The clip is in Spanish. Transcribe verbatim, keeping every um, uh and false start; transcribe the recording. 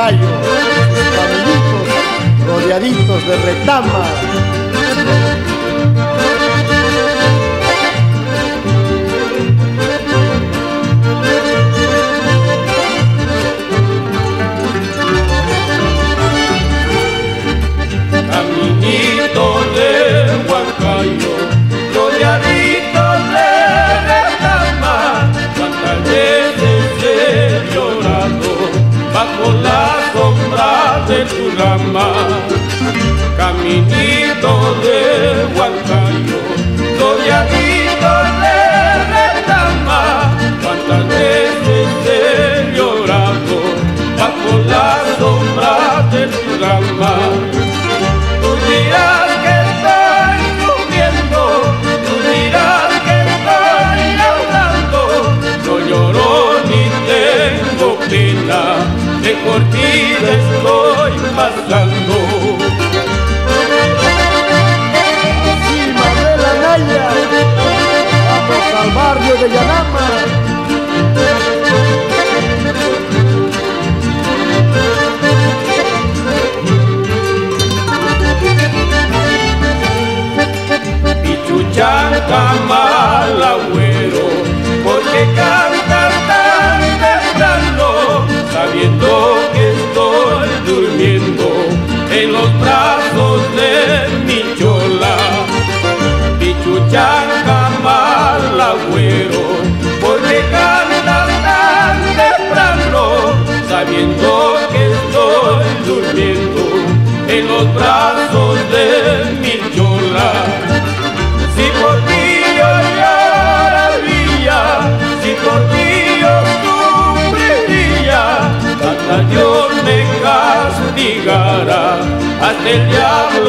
Huancayo, sus caballitos rodeaditos de retama. Caminito de Huancayo, rodeaditos de retama, cuántas veces he llorado bajo la sombra de tu rama. Caminito de Huancayo, rodeaditos de retama, cuántas veces he llorado bajo la sombra de tu rama. Tú dirás que estoy sufriendo, tú dirás que estoy llorando. No lloro ni tengo pena, de por vida estoy pasando. Así, Manuel Anaya, vamos al barrio de Yanama. Canta mal agüero, porque canta tan temprano, sabiendo que estoy durmiendo en los brazos de mi chola. Pichuchanca mal agüero, porque canta tan temprano, sabiendo que estoy durmiendo en los brazos de mi chola. Si por ti yo lloraría, si por ti yo sufriría, hasta Dios me castigara, hasta el diablo